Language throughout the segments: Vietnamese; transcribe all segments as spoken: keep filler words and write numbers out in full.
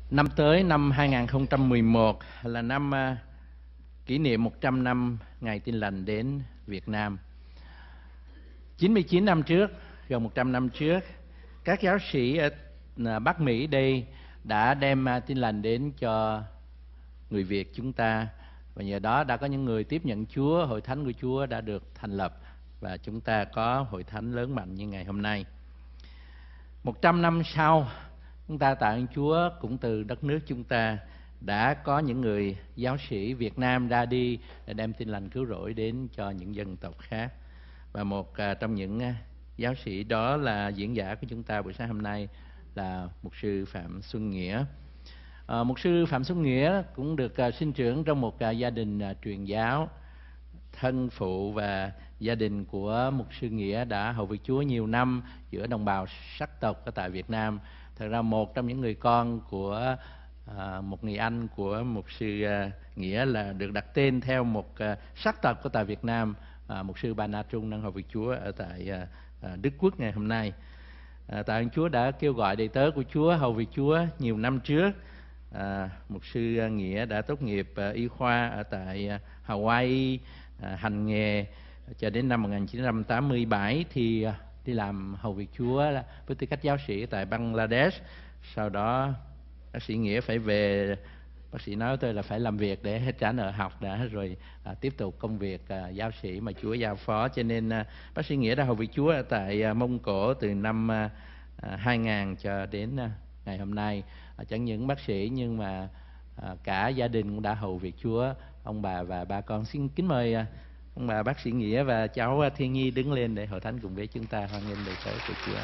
Năm tới năm hai nghìn không trăm mười một là năm uh, kỷ niệm một trăm năm Ngày Tin Lành đến Việt Nam. chín mươi chín năm trước, gần một trăm năm trước, các giáo sĩ ở Bắc Mỹ đây đã đem uh, Tin Lành đến cho người Việt chúng ta. Và nhờ đó đã có những người tiếp nhận Chúa, hội thánh của Chúa đã được thành lập và chúng ta có hội thánh lớn mạnh như ngày hôm nay. Một trăm năm sau, chúng ta tạ ơn Chúa, cũng từ đất nước chúng ta đã có những người giáo sĩ Việt Nam ra đi để đem Tin Lành cứu rỗi đến cho những dân tộc khác. Và một à, trong những à, giáo sĩ đó là diễn giả của chúng ta buổi sáng hôm nay là mục sư Phạm Xuân Nghĩa. À, mục sư Phạm Xuân Nghĩa cũng được à, sinh trưởng trong một à, gia đình à, truyền giáo. Thân phụ và gia đình của mục sư Nghĩa đã hầu việc Chúa nhiều năm giữa đồng bào sắc tộc ở tại Việt Nam. Thật ra một trong những người con của à, một người anh của mục sư à, Nghĩa là được đặt tên theo một à, sắc tộc của tại Việt Nam, à, mục sư Ba Na Trung đang hầu việc Chúa ở tại à, à, Đức Quốc ngày hôm nay. À, tạ ơn Chúa đã kêu gọi đầy tớ của Chúa hầu việc Chúa nhiều năm trước. À, mục sư Nghĩa đã tốt nghiệp à, y khoa ở tại à, Hawaii, à, hành nghề cho đến năm một nghìn chín trăm tám mươi bảy thì à, đi làm hầu việc Chúa với tư cách giáo sĩ tại Bangladesh. Sau đó bác sĩ Nghĩa phải về, bác sĩ nói với tôi là phải làm việc để trả nợ học đã, rồi à, tiếp tục công việc à, giáo sĩ mà Chúa giao phó. Cho nên à, bác sĩ Nghĩa đã hầu việc Chúa ở tại à, Mông Cổ từ năm à, hai nghìn cho đến à, ngày hôm nay. À, chẳng những bác sĩ nhưng mà à, cả gia đình cũng đã hầu việc Chúa. Ông bà và ba con xin kính mời à, ông bà bác sĩ Nghĩa và cháu Thiên Nhi đứng lên để hội thánh cùng với chúng ta hoan nghênh lời tớ của Chúa.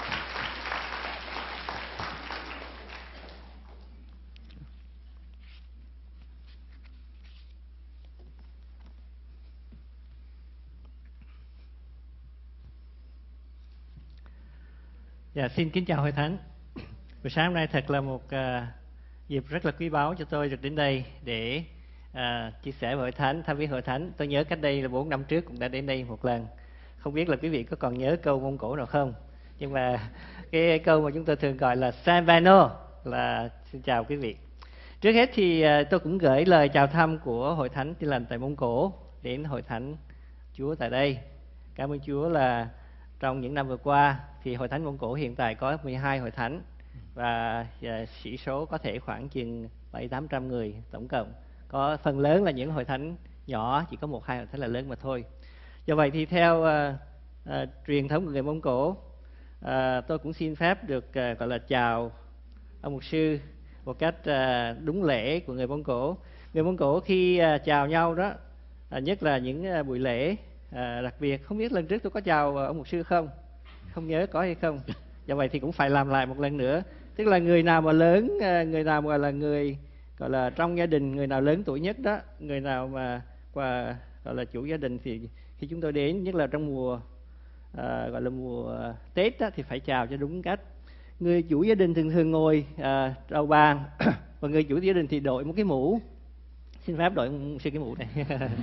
Dạ, xin kính chào hội thánh. Buổi sáng hôm nay thật là một uh, dịp rất là quý báu cho tôi được đến đây để uh, chia sẻ với hội thánh, tham viếng hội thánh. Tôi nhớ cách đây là bốn năm trước cũng đã đến đây một lần. Không biết là quý vị có còn nhớ câu Mông Cổ nào không? Nhưng mà cái câu mà chúng tôi thường gọi là Sanbano là xin chào quý vị. Trước hết thì uh, tôi cũng gửi lời chào thăm của hội thánh Tin Lành tại Mông Cổ đến hội thánh Chúa tại đây. Cảm ơn Chúa là trong những năm vừa qua thì hội thánh Mông Cổ hiện tại có mười hai hội thánh và sĩ số có thể khoảng chừng bảy tám trăm người tổng cộng. Có phần lớn là những hội thánh nhỏ, chỉ có một hai hội thánh là lớn mà thôi. Do vậy thì theo uh, uh, truyền thống của người Mông Cổ, uh, tôi cũng xin phép được uh, gọi là chào ông mục sư một cách uh, đúng lễ của người Mông Cổ. Người Mông Cổ khi uh, chào nhau đó, uh, nhất là những uh, buổi lễ À, đặc biệt, không biết lần trước tôi có chào ông mục sư không? Không nhớ có hay không? Do vậy thì cũng phải làm lại một lần nữa. Tức là người nào mà lớn, người nào mà là người gọi là trong gia đình, người nào lớn tuổi nhất đó, người nào mà và gọi là chủ gia đình thì khi chúng tôi đến, nhất là trong mùa à, gọi là mùa Tết đó, thì phải chào cho đúng cách. Người chủ gia đình thường thường ngồi à, đầu bàn và người chủ gia đình thì đội một cái mũ. Xin phép đội một cái mũ này.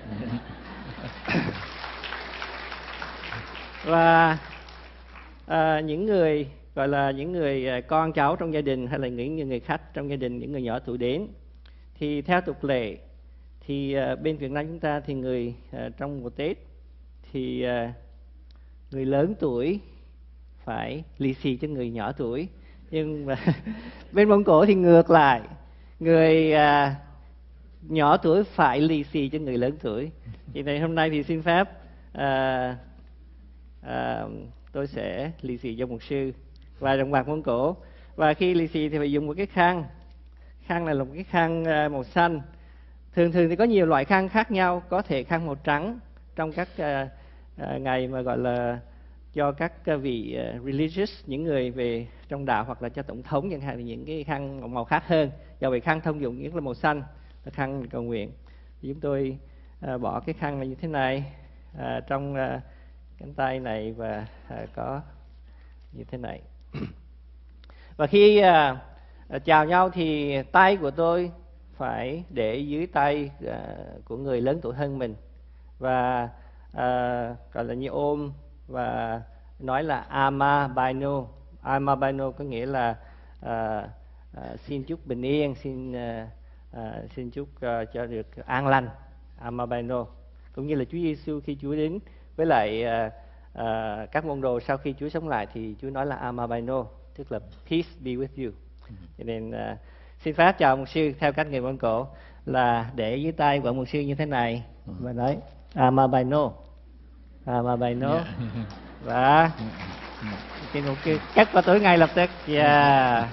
Và à, những người gọi là những người con cháu trong gia đình hay là những người khách trong gia đình, những người nhỏ tuổi đến thì theo tục lệ thì à, bên Việt Nam chúng ta thì người à, trong mùa Tết thì à, người lớn tuổi phải lì xì cho người nhỏ tuổi, nhưng mà bên Mông Cổ thì ngược lại, người à, nhỏ tuổi phải lì xì cho người lớn tuổi. Thì này hôm nay thì xin phép à, À, tôi sẽ lì xì cho mục sư và đồng bạc Mông Cổ. Và khi lì xì thì phải dùng một cái khăn. Khăn này là một cái khăn à, màu xanh. Thường thường thì có nhiều loại khăn khác nhau. Có thể khăn màu trắng trong các à, à, ngày mà gọi là cho các à, vị à, religious, những người về trong đạo, hoặc là cho tổng thống chẳng hạn, thì những cái khăn màu khác hơn. Do vậy khăn thông dụng nhất là màu xanh, là khăn cầu nguyện. Thì chúng tôi à, bỏ cái khăn này như thế này à, trong à, cánh tay này và à, có như thế này. Và khi à, chào nhau thì tay của tôi phải để dưới tay à, của người lớn tuổi hơn mình và à, gọi là như ôm và nói là Ama Baino. Ama Baino có nghĩa là à, à, xin chúc bình yên, xin à, à, xin chúc à, cho được an lành, Amabaino. Cũng như là Chúa Giêsu khi Chúa đến với lại à, à, các môn đồ sau khi Chúa sống lại thì Chúa nói là Amabaino, tức là peace be with you. Cho nên à, xin phép chào mục sư theo cách người Mông Cổ là để dưới tay của mục sư như thế này và nói Amabaino, Amabaino. Yeah. Và thì một cái cắt qua tối ngay lập tức. Yeah.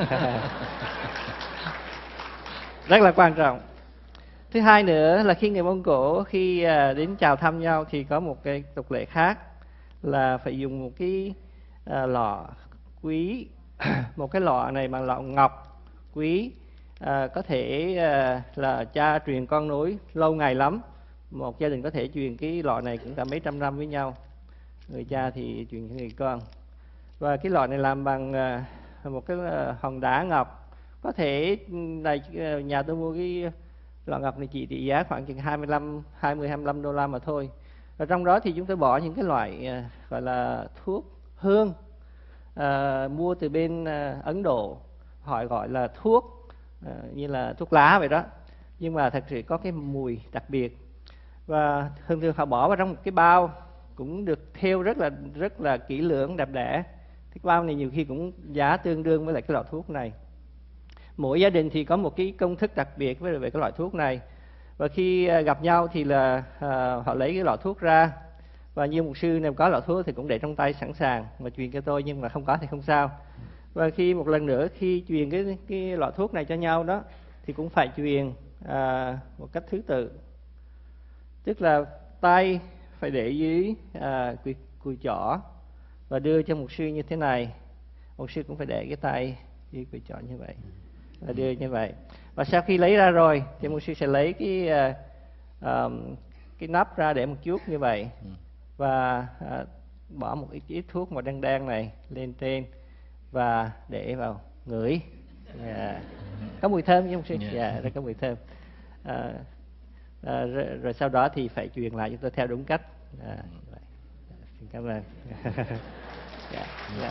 Rất là quan trọng. Thứ hai nữa là khi người Mông Cổ khi à, đến chào thăm nhau thì có một cái tục lệ khác là phải dùng một cái à, lọ quý. Một cái lọ này bằng lọ ngọc quý, à, có thể à, là cha truyền con nối lâu ngày lắm. Một gia đình có thể truyền cái lọ này cũng cả mấy trăm năm với nhau. Người cha thì truyền cho người con. Và cái lọ này làm bằng à, một cái à, hòn đá ngọc. Có thể này nhà tôi mua cái lọ ngọc này chỉ trị giá khoảng chừng hai mươi lăm, hai mươi, hai mươi lăm đô la mà thôi. Và trong đó thì chúng tôi bỏ những cái loại à, gọi là thuốc hương à, mua từ bên à, Ấn Độ, họ gọi là thuốc à, như là thuốc lá vậy đó, nhưng mà thật sự có cái mùi đặc biệt. Và thường thường họ bỏ vào trong một cái bao cũng được thêu rất là rất là kỹ lưỡng, đẹp đẽ. Cái bao này nhiều khi cũng giá tương đương với lại cái lọ thuốc này. Mỗi gia đình thì có một cái công thức đặc biệt với về cái loại thuốc này. Và khi gặp nhau thì là à, họ lấy cái lọ thuốc ra, và như mục sư nếu có lọ thuốc thì cũng để trong tay sẵn sàng mà truyền cho tôi, nhưng mà không có thì không sao. Và khi một lần nữa khi truyền cái cái lọ thuốc này cho nhau đó thì cũng phải truyền à, một cách thứ tự, tức là tay phải để dưới à, cùi, cùi chỏ và đưa cho mục sư như thế này. Mục sư cũng phải để cái tay dưới cùi chỏ như vậy và đưa như vậy. Và sau khi lấy ra rồi thì mục sư sẽ lấy cái à, à, cái nắp ra để một chút như vậy và à, bỏ một ít, ít thuốc màu đen đen này lên trên và để vào ngửi. Yeah. Có mùi thơm chứ mục sư? Dạ, yeah, rất có mùi thơm. À, à, rồi, rồi sau đó thì phải truyền lại chúng tôi theo đúng cách. À, vậy. Xin cảm ơn. Yeah, yeah.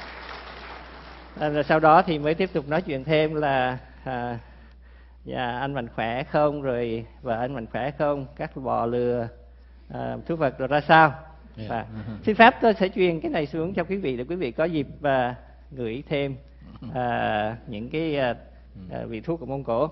À, rồi sau đó thì mới tiếp tục nói chuyện thêm là à, dạ, anh mạnh khỏe không, rồi vợ anh mạnh khỏe không, các bò lừa à, thú vật rồi ra sao. Yeah. Và xin phép tôi sẽ truyền cái này xuống cho quý vị để quý vị có dịp và ngửi thêm à, những cái à, à, vị thuốc của Mông Cổ.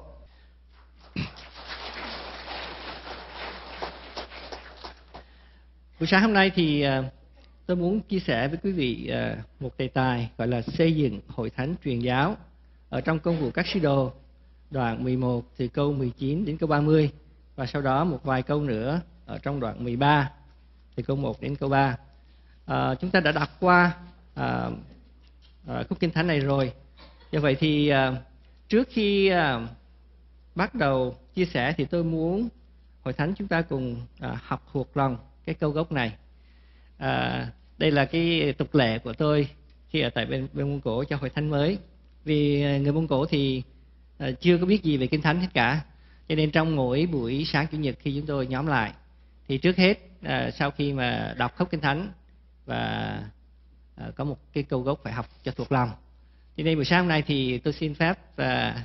Buổi sáng hôm nay thì à, tôi muốn chia sẻ với quý vị à, một đề tài gọi là xây dựng hội thánh truyền giáo ở trong Công vụ các sứ đồ đoạn mười một từ câu mười chín đến câu ba mươi, và sau đó một vài câu nữa ở trong đoạn mười ba từ câu một đến câu ba. À, chúng ta đã đọc qua à, à, khúc kinh thánh này rồi. Do vậy thì à, trước khi à, bắt đầu chia sẻ thì tôi muốn hội thánh chúng ta cùng à, học thuộc lòng cái câu gốc này. À, đây là cái tục lệ của tôi khi ở tại bên, bên Mông Cổ cho hội thánh mới. Vì người Mông Cổ thì à, chưa có biết gì về kinh thánh hết cả, cho nên trong mỗi buổi sáng chủ nhật khi chúng tôi nhóm lại thì trước hết à, sau khi mà đọc khúc kinh thánh và à, có một cái câu gốc phải học cho thuộc lòng. Cho nên buổi sáng hôm nay thì tôi xin phép à,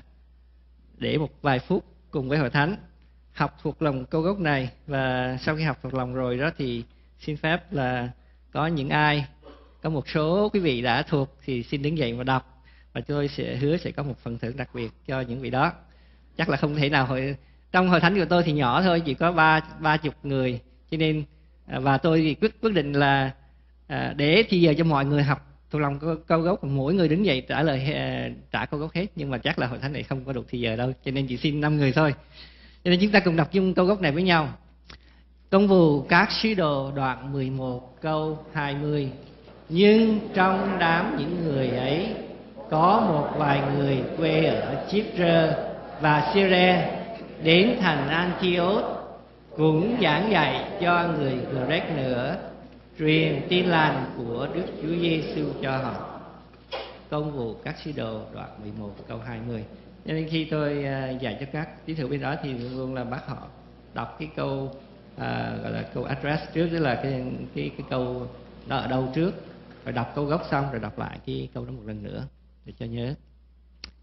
để một vài phút cùng với hội thánh học thuộc lòng câu gốc này, và sau khi học thuộc lòng rồi đó thì xin phép là có những ai, có một số quý vị đã thuộc thì xin đứng dậy và đọc, và tôi sẽ hứa sẽ có một phần thưởng đặc biệt cho những vị đó. Chắc là không thể nào hội trong hội thánh của tôi thì nhỏ thôi, chỉ có ba ba chục người, cho nên và tôi thì quyết quyết định là à, để thì giờ cho mọi người học thuộc lòng câu, câu gốc, mỗi người đứng dậy trả lời à, trả câu gốc hết, nhưng mà chắc là hội thánh này không có đủ thì giờ đâu, cho nên chỉ xin năm người thôi. Cho nên chúng ta cùng đọc chung câu gốc này với nhau. Công vụ các sứ đồ đoạn mười một câu hai mươi. Nhưng trong đám những người ấy có một vài người quê ở Chipre và Syria đến thành Antioch, cũng giảng dạy cho người Grec nữa, truyền tin lành của Đức Chúa Giêsu cho họ. Công vụ các sứ đồ đoạn mười một câu hai mươi. Cho nên khi tôi dạy cho các tín hữu bên đó thì luôn luôn là bắt họ đọc cái câu à, gọi là câu address trước, tức là cái cái cái câu đó ở đâu trước, rồi đọc câu gốc xong rồi đọc lại cái câu đó một lần nữa để cho nhớ.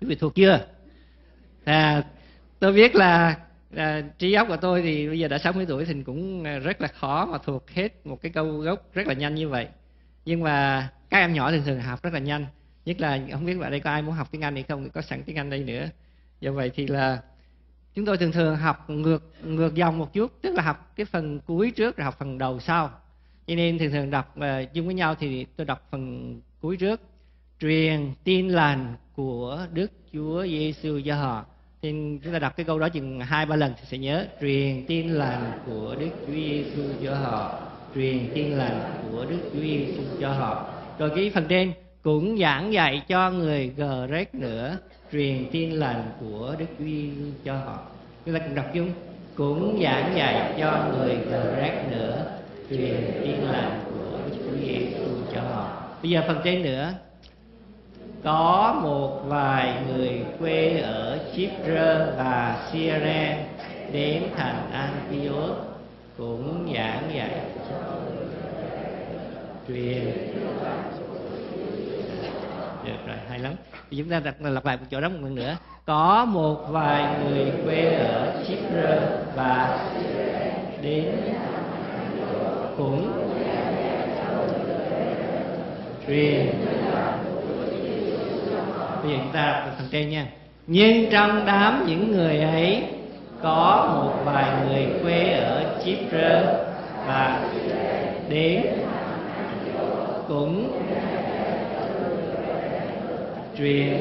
Quý vị thuộc chưa? À, tôi biết là à, trí óc của tôi thì bây giờ đã sáu mươi tuổi thì cũng rất là khó mà thuộc hết một cái câu gốc rất là nhanh như vậy. Nhưng mà các em nhỏ thường thường học rất là nhanh. Nhất là không biết ở đây có ai muốn học tiếng Anh hay không, thì có sẵn tiếng Anh đây nữa. Do vậy thì là chúng tôi thường thường học ngược ngược dòng một chút, tức là học cái phần cuối trước rồi học phần đầu sau. Cho nên thường thường đọc uh, chung với nhau thì tôi đọc phần cuối trước. Truyền tin lành của Đức Chúa Giêsu cho họ. Thì chúng ta đọc cái câu đó chừng hai ba lần thì sẽ nhớ. Truyền tin lành của Đức Chúa Giêsu cho họ. Truyền tin lành của Đức Chúa Giêsu cho họ. Rồi cái phần trên cũng giảng dạy cho người gờ rét nữa. Truyền tin lành của Đức Chúa Giêsu cho họ. Chúng ta cùng đọc chung. Cũng giảng dạy cho người gờ rét nữa. Truyền tin lành của Đức Chúa Giêsu cho họ. Bây giờ phần trên nữa. Có một vài người quê ở Chipre và Cyrene đến thành Antioch cũng giảng dạy truyền. Được rồi, hay lắm. Thì chúng ta đặt lặp lại một chỗ đó một lần nữa. Có một vài người quê ở Chipre và đến cũng truyền. Bây giờ chúng ta đọc phần trên nha. Nhưng trong đám những người ấy có một vài người quê ở Chipre và đến cũng truyền.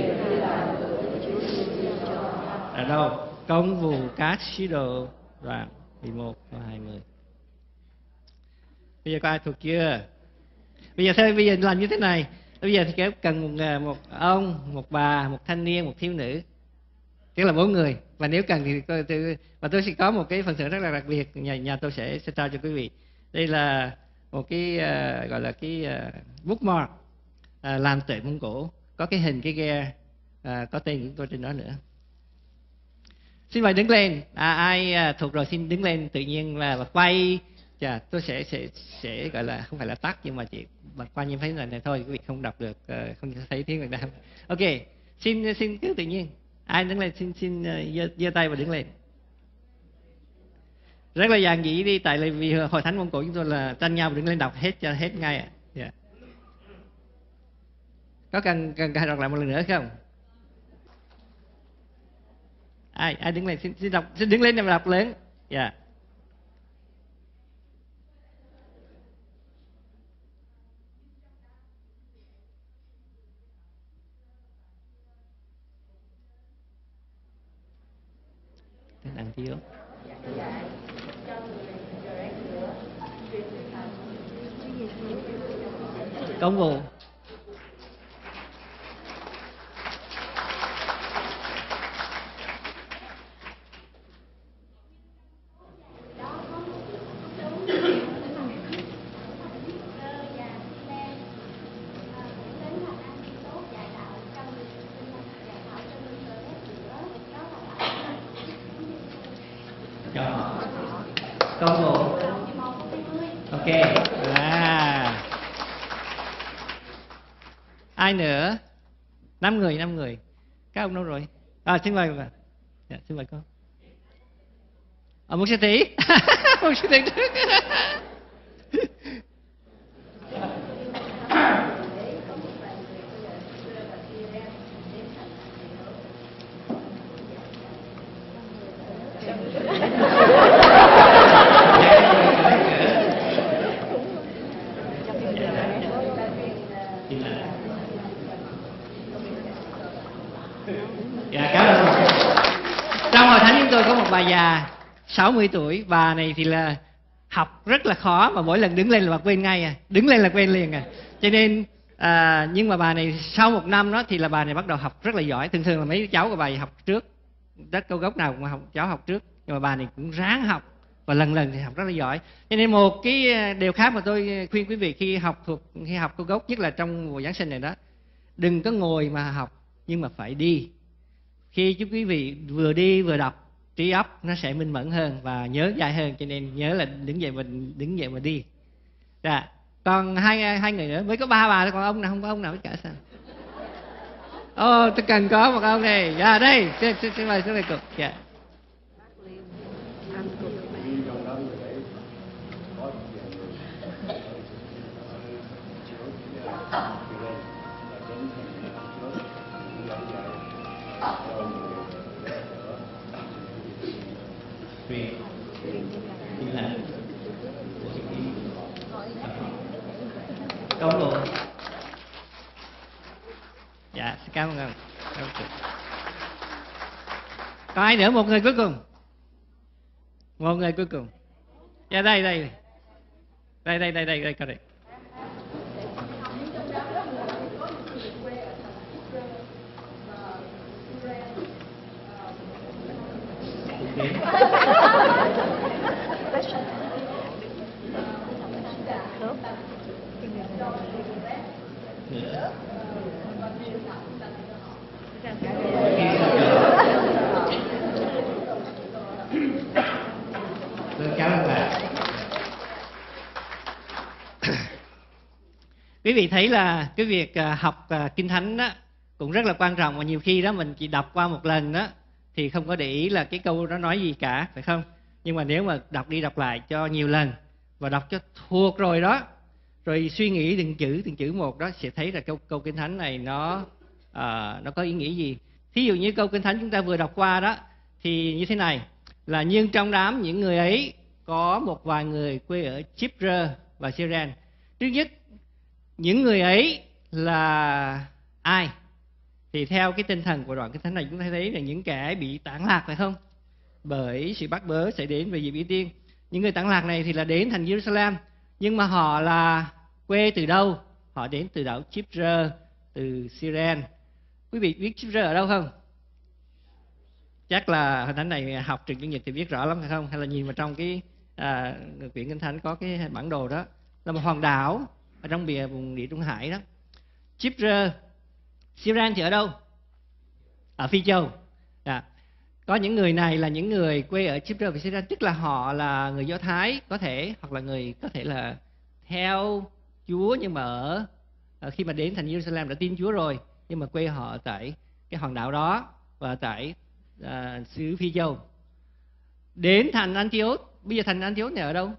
Ở đâu? Công vụ các sứ đồ đoạn mười một và hai mươi. Bây giờ có ai thuộc chưa? Bây giờ thôi, bây giờ làm như thế này. Bây giờ thì kéo cần một, một ông, một bà, một thanh niên, một thiếu nữ. Tức là bốn người. Và nếu cần thì tôi, tôi, và tôi sẽ có một cái phần thưởng rất là đặc biệt. Nhà, nhà tôi sẽ, sẽ trao cho quý vị. Đây là một cái uh, gọi là cái uh, bookmark uh, làm từ Mông Cổ. Có cái hình cái ghe uh, có tên của tôi trên đó nữa. Xin mời đứng lên. À, ai uh, thuộc rồi xin đứng lên tự nhiên là và quay. Chà, tôi sẽ, sẽ sẽ gọi là không phải là tắt nhưng mà chỉ bật qua như thế này, này thôi, quý vị không đọc được, không thấy tiếng Việt Nam. Ok, xin xin cứ tự nhiên. Ai đứng lên xin xin giơ, giơ tay và đứng lên. Rất là dạn dĩ đi, tại vì hội thánh Mông Cổ chúng tôi là tranh nhau đứng lên đọc hết cho hết ngay ạ. À. Yeah. Có cần cần đọc lại một lần nữa không? Ai ai đứng lên xin xin đọc, xin đứng lên để mà đọc lớn. Dạ. Yeah. Đăng ký công vụ. Công vụ. Ok. À. Ai nữa? Năm người, năm người. Các ông đâu rồi? À, xin mời bà. Dạ, xin mời con. À, một sư tỷ. Một sư tỷ trước. Bà già sáu mươi tuổi, bà này thì là học rất là khó mà mỗi lần đứng lên là bà quên ngay à, đứng lên là quên liền à. Cho nên à, nhưng mà bà này sau một năm đó thì là bà này bắt đầu học rất là giỏi. Thường thường là mấy cháu của bà học trước, rất câu gốc nào cũng học, cháu học trước, nhưng mà bà này cũng ráng học và lần lần thì học rất là giỏi. Cho nên một cái điều khác mà tôi khuyên quý vị khi học thuộc khi học câu gốc, nhất là trong mùa Giáng sinh này đó, đừng có ngồi mà học nhưng mà phải đi. Khi chúng quý vị vừa đi vừa đọc, trí óc nó sẽ minh mẫn hơn và nhớ dài hơn, cho nên nhớ là đứng dậy mình đứng dậy mà đi. Dạ. Còn hai hai người nữa, mới có ba bà thôi, còn ông nào không có ông nào hết cả sao? Ồ, tôi cần có một ông này. Dạ đây, xin xin xin mời xin mời cùng. Dạ. Công luôn. Dạ, xin cảm ơn ông. Cảm ơn. Có ai nữa, một người cuối cùng. Một người cuối cùng. Dạ đây, đây. Đây, đây, đây, đây, đây, coi đây. Cảm ơn bạn. Quý vị thấy là cái việc học Kinh Thánh đó cũng rất là quan trọng, và nhiều khi đó mình chỉ đọc qua một lần đó thì không có để ý là cái câu đó nói gì cả, phải không? Nhưng mà nếu mà đọc đi đọc lại cho nhiều lần và đọc cho thuộc rồi đó, rồi suy nghĩ từng chữ từng chữ một đó, sẽ thấy là câu câu Kinh Thánh này nó à, nó có ý nghĩa gì. Thí dụ như câu Kinh Thánh chúng ta vừa đọc qua đó thì như thế này là: nhưng trong đám những người ấy có một vài người quê ở Chipre và Syren. Trước nhất, những người ấy là ai? Thì theo cái tinh thần của đoạn Kinh Thánh này, chúng ta thấy là những kẻ bị tản lạc, phải không? Bởi sự bắt bớ sẽ đến về dịp ưu tiên. Những người tản lạc này thì là đến thành Jerusalem, nhưng mà họ là quê từ đâu? Họ đến từ đảo Chipre, từ Syren. Quý vị biết Chipre ở đâu không? Chắc là hình ảnh này học trường tiếng Nhật thì biết rõ lắm, phải không? Hay là nhìn vào trong cái à, quyển Kinh Thánh có cái bản đồ đó, là một hòn đảo ở trong bìa vùng Địa Trung Hải đó. Chipre. Syren thì ở đâu? Ở Phi Châu. Dạ. Có những người này là những người quê ở Chipre và Syren, tức là họ là người Do Thái có thể, hoặc là người có thể là theo Chúa, nhưng mà ở, ở khi mà đến thành Jerusalem đã tin Chúa rồi, nhưng mà quê họ tại cái hòn đảo đó và tại à, xứ Phi Châu. Đến thành Antioch. Bây giờ thành Antioch này ở đâu?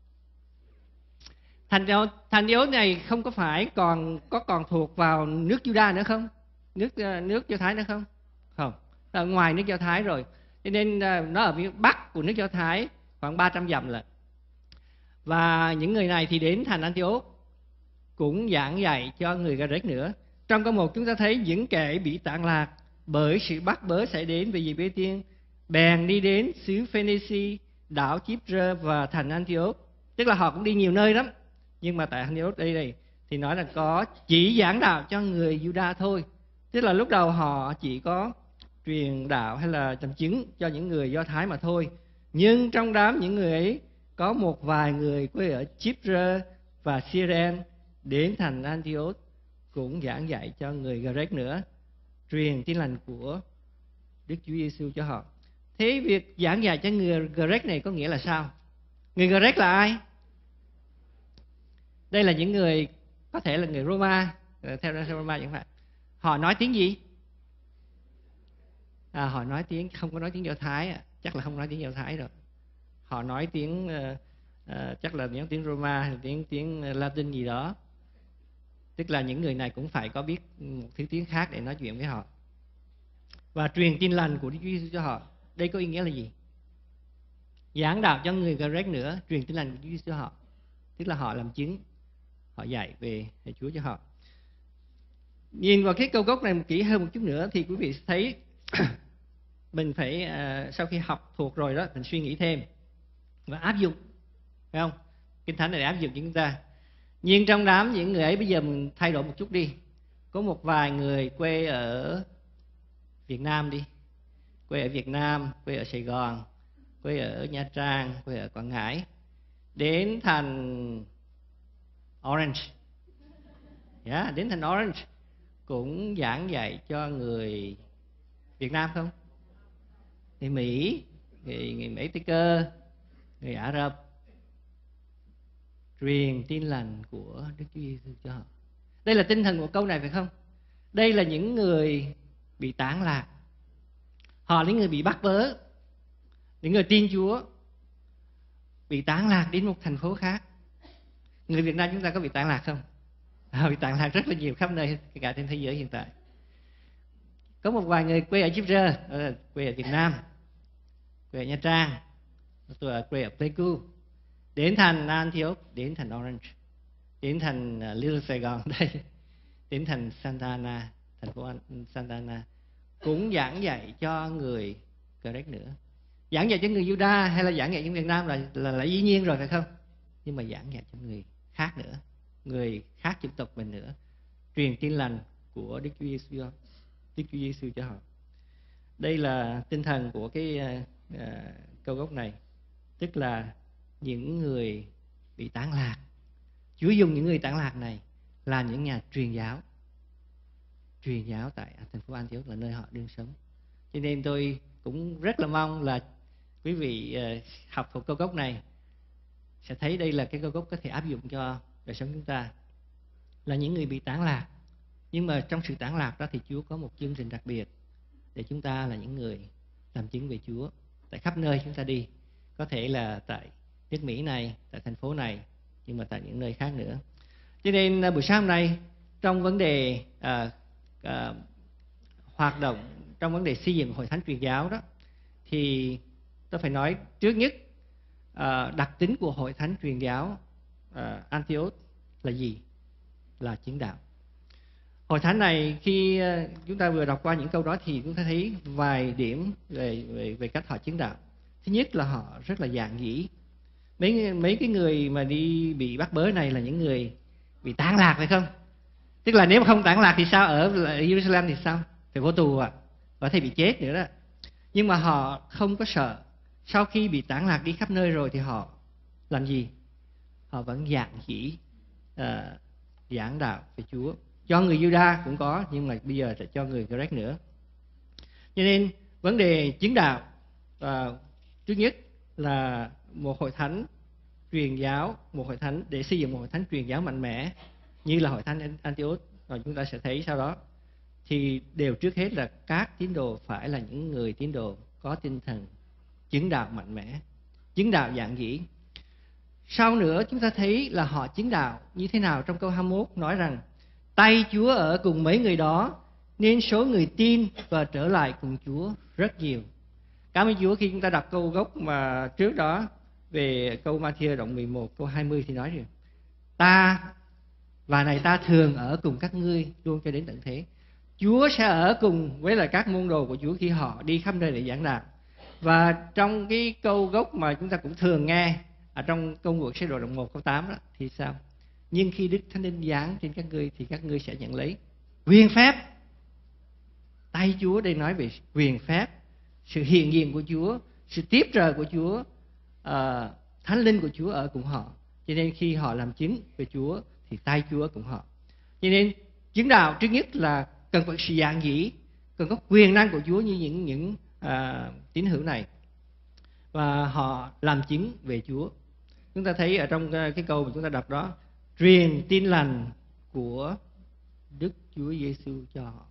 Thành thành Antioch này không có phải còn có còn thuộc vào nước Juda nữa không? Nước nước Do Thái nữa không? Không, ở ngoài nước Do Thái rồi. Cho nên nó ở phía bắc của nước Do Thái, khoảng ba trăm dặm lận. Và những người này thì đến thành Antioch cũng giảng dạy cho người Grecc nữa. Trong câu một chúng ta thấy những kẻ bị tản lạc bởi sự bắt bớ sẽ đến về dịp ưu tiên, bèn đi đến xứ Phoenicia, đảo Chipre và thành Antioch. Tức là họ cũng đi nhiều nơi lắm, nhưng mà tại Antioch đây này thì nói là có chỉ giảng đạo cho người Juda thôi. Tức là lúc đầu họ chỉ có truyền đạo hay là làm chứng cho những người Do Thái mà thôi. Nhưng trong đám những người ấy có một vài người quê ở Chipre và Syren đến thành Antioch cũng giảng dạy cho người Grecc nữa, truyền tin lành của Đức Chúa Giêsu cho họ. Thế việc giảng dạy cho người Grecc này có nghĩa là sao? Người Grecc là ai? Đây là những người có thể là người Roma, theo Roma chẳng hạn. Họ nói tiếng gì? À, họ nói tiếng, không có nói tiếng Do Thái, à. Chắc là không nói tiếng Do Thái rồi. Họ nói tiếng uh, uh, chắc là nói tiếng Roma hay tiếng tiếng Latin gì đó. Tức là những người này cũng phải có biết một thứ tiếng khác để nói chuyện với họ. Và truyền tin lành của Đức Chúa Giêsu cho họ. Đây có ý nghĩa là gì? Giảng đạo cho người Grecc nữa, truyền tin lành của Đức Chúa Giêsu cho họ. Tức là họ làm chứng, họ dạy về Thầy Chúa cho họ. Nhìn vào cái câu gốc này kỹ hơn một chút nữa thì quý vị sẽ thấy mình phải uh, sau khi học thuộc rồi đó, mình suy nghĩ thêm và áp dụng, phải không? Kinh Thánh này để áp dụng cho chúng ta. Nhưng trong đám những người ấy, bây giờ mình thay đổi một chút đi. Có một vài người quê ở Việt Nam đi, quê ở Việt Nam, quê ở Sài Gòn, quê ở Nha Trang, quê ở Quảng Ngãi, đến thành Orange, yeah, đến thành Orange cũng giảng dạy cho người Việt Nam không? Người Mỹ, người, người Mỹ Tây Cơ, người Ả Rập, truyền tin lành của Đức Chúa Giêsu cho họ. Đây là tinh thần của câu này, phải không? Đây là những người bị tán lạc. Họ là những người bị bắt bớ, những người tin Chúa bị tán lạc đến một thành phố khác. Người Việt Nam chúng ta có bị tán lạc không? À, bị tán lạc rất là nhiều khắp nơi, cả trên thế giới hiện tại. Có một vài người quê ở Chip Rơ, quê ở Việt Nam, quê ở Nha Trang, tôi quê ở Pleiku, đến thành Antioch, đến thành Orange, đến thành Little Sài Gòn đây, đến thành Santa Ana, thành phố Santa Ana, cũng giảng dạy cho người Grec nữa. Giảng dạy cho người Juda hay là giảng dạy cho Việt Nam là, là là dĩ nhiên rồi phải không? Nhưng mà giảng dạy cho người khác nữa, người khác chủng tộc mình nữa, truyền tin lành của Đức Chúa Giêsu, Đức Chúa Giêsu cho họ. Đây là tinh thần của cái uh, uh, câu gốc này, tức là những người bị tán lạc. Chúa dùng những người tán lạc này là những nhà truyền giáo, truyền giáo tại thành phố Antioch là nơi họ đương sống. Cho nên tôi cũng rất là mong là quý vị uh, học thuộc câu gốc này sẽ thấy đây là cái câu gốc có thể áp dụng cho đời sống chúng ta, là những người bị tán lạc. Nhưng mà trong sự tán lạc đó thì Chúa có một chương trình đặc biệt để chúng ta là những người làm chứng về Chúa tại khắp nơi chúng ta đi. Có thể là tại nước Mỹ này, tại thành phố này, nhưng mà tại những nơi khác nữa. Cho nên buổi sáng hôm nay trong vấn đề à, à, hoạt động, trong vấn đề xây dựng hội thánh truyền giáo đó, thì tôi phải nói trước nhất à, đặc tính của hội thánh truyền giáo à, Antioch là gì? Là chứng đạo. Hội thánh này khi chúng ta vừa đọc qua những câu đó thì chúng ta thấy vài điểm về về, về cách họ chứng đạo. Thứ nhất là họ rất là dạn dĩ. Mấy mấy cái người mà đi bị bắt bớ này là những người bị tán lạc phải không? Tức là nếu mà không tán lạc thì sao? Ở Jerusalem thì sao? Thì vô tù à, có thể bị chết nữa đó. Nhưng mà họ không có sợ. Sau khi bị tán lạc đi khắp nơi rồi thì họ làm gì? Họ vẫn dạn dĩ uh, giảng đạo về Chúa. Cho người Juda cũng có, nhưng mà bây giờ là cho người Grec nữa. Cho nên vấn đề chứng đạo à, trước nhất là một hội thánh truyền giáo, một hội thánh để xây dựng một hội thánh truyền giáo mạnh mẽ như là hội thánh Antioch, rồi chúng ta sẽ thấy sau đó thì đều trước hết là các tín đồ phải là những người tín đồ có tinh thần chứng đạo mạnh mẽ, chứng đạo dạn dĩ. Sau nữa chúng ta thấy là họ chứng đạo như thế nào trong câu hai mươi mốt nói rằng tay Chúa ở cùng mấy người đó nên số người tin và trở lại cùng Chúa rất nhiều. Cảm ơn Chúa khi chúng ta đọc câu gốc mà trước đó về câu Ma-thi-ơ đoạn mười một câu hai mươi thì nói rằng ta và này ta thường ở cùng các ngươi luôn cho đến tận thế. Chúa sẽ ở cùng với là các môn đồ của Chúa khi họ đi khắp nơi để giảng đạo. Và trong cái câu gốc mà chúng ta cũng thường nghe ở trong Công vụ Sứ Đồ đoạn một câu tám đó thì sao? Nhưng khi Đức Thánh Linh giáng trên các ngươi thì các ngươi sẽ nhận lấy quyền phép. Tay Chúa đây nói về quyền phép, sự hiện diện của Chúa, sự tiếp trợ của Chúa, uh, Thánh Linh của Chúa ở cùng họ. Cho nên khi họ làm chứng về Chúa thì tay Chúa cùng họ. Cho nên chứng đạo trước nhất là cần phải sự dạn dĩ, cần có quyền năng của Chúa như những những uh, tín hữu này, và họ làm chứng về Chúa. Chúng ta thấy ở trong cái câu mà chúng ta đọc đó, truyền tin lành của Đức Chúa Giêsu cho họ.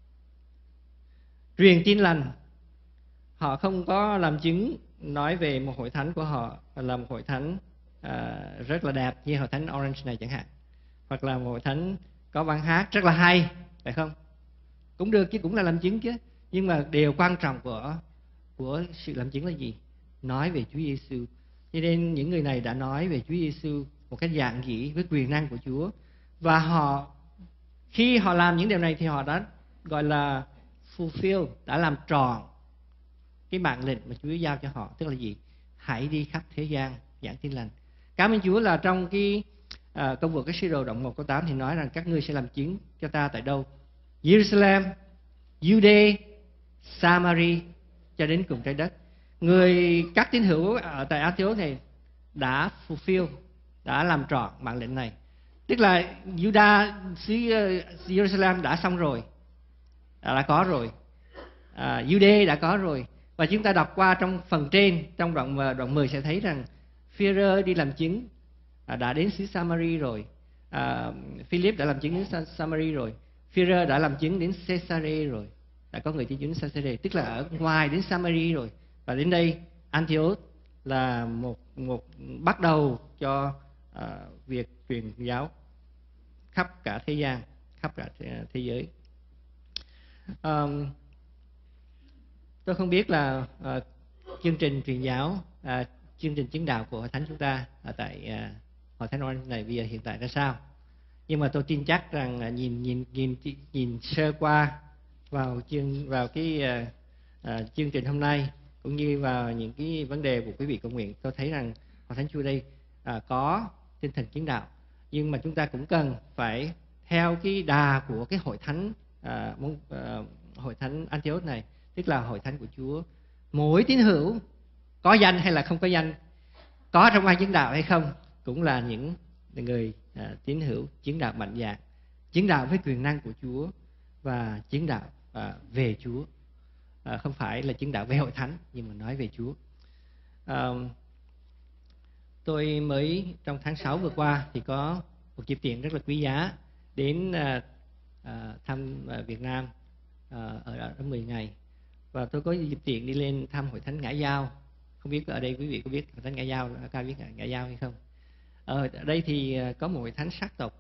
Truyền tin lành, họ không có làm chứng nói về một hội thánh của họ là một hội thánh à, rất là đẹp như hội thánh Orange này chẳng hạn, hoặc là một hội thánh có văn hát rất là hay, phải không? Cũng được chứ, cũng là làm chứng chứ. Nhưng mà điều quan trọng của của sự làm chứng là gì? Nói về Chúa Giêsu. Cho nên những người này đã nói về Chúa Giêsu một cách dạn dĩ với quyền năng của Chúa. Và họ khi họ làm những điều này thì họ đã gọi là fulfill, đã làm tròn cái mạng lệnh mà Chúa giao cho họ. Tức là gì? Hãy đi khắp thế gian giảng tin lành. Cảm ơn Chúa là trong cái à, công vụ cái sứ đồ đoạn một câu tám thì nói rằng các ngươi sẽ làm chứng cho ta tại đâu? Jerusalem, Jude, Samari cho đến cùng trái đất. Người các tín hữu ở tại Antioch này đã fulfill, đã làm trọn mạng lệnh này. Tức là Juda, xứ Jerusalem đã xong rồi, đã, đã có rồi, à, Jude đã có rồi. Và chúng ta đọc qua trong phần trên, trong đoạn đoạn mười sẽ thấy rằng Phi-e-rơ đi làm chứng, à, đã đến xứ Samari rồi, à, Philip đã làm chứng đến Samari rồi, Führer đã làm chứng đến Caesarea rồi, đã có người tin chứng đến Caesarea, tức là ở ngoài đến Samari rồi, và đến đây Antioch là một một bắt đầu cho uh, việc truyền giáo khắp cả thế gian, khắp cả thế, thế giới. Um, tôi không biết là uh, chương trình truyền giáo, uh, chương trình chứng đạo của Hội Thánh chúng ta ở tại uh, Hội Thánh Orange này bây giờ hiện tại ra sao, nhưng mà tôi tin chắc rằng uh, nhìn nhìn nhìn nhìn sơ qua vào chương vào cái uh, uh, chương trình hôm nay cũng như vào những cái vấn đề của quý vị cầu nguyện, tôi thấy rằng Hội Thánh Chúa đây uh, có tinh thần chứng đạo, nhưng mà chúng ta cũng cần phải theo cái đà của cái Hội Thánh uh, uh, Hội Thánh Antioch này, tức là Hội Thánh của Chúa. Mỗi tín hữu có danh hay là không có danh, có trong ai chứng đạo hay không, cũng là những người uh, tín hữu chứng đạo mạnh dạn, chứng đạo với quyền năng của Chúa và chứng đạo uh, về Chúa, uh, không phải là chứng đạo về Hội Thánh nhưng mà nói về Chúa. Uh, tôi mới trong tháng sáu vừa qua thì có một dịp tiện rất là quý giá đến uh, uh, thăm uh, Việt Nam uh, ở đó mười ngày, và tôi có dịp tiện đi lên thăm Hội Thánh Ngãi Giao. Không biết ở đây quý vị có biết Hội Thánh Ngãi Giao, có ai biết Ngãi Giao hay không? Ở đây thì có một Hội Thánh sắc tộc.